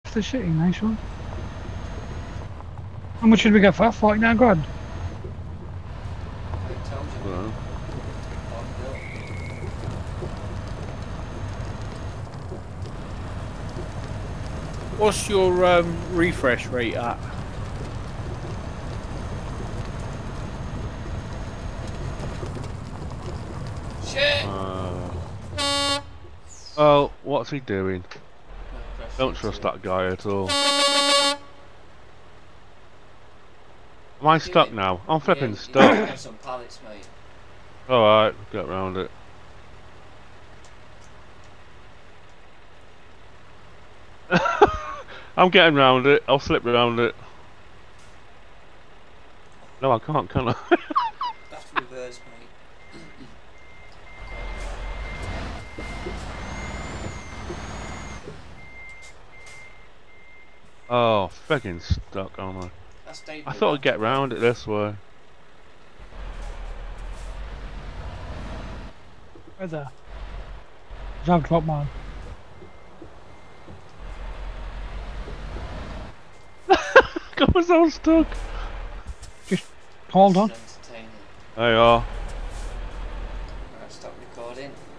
the city, nice one. How much did we get for that? 49 grand? I told you. Well, What's your refresh rate at? Shit! oh, what's he doing? No, Don't trust that guy at all. Am I stuck now? I'm flipping stuck. Have some pallets, mate. Alright, get round it. I'm getting round it. I'll slip round it. No, I can't, can I? Have to reverse, mate. Oh, friggin' stuck, aren't I? I thought I'd get round it this way. Right there. I've dropped mine. I was so stuck. Just hold on. Entertaining. There you are. Right, stop recording.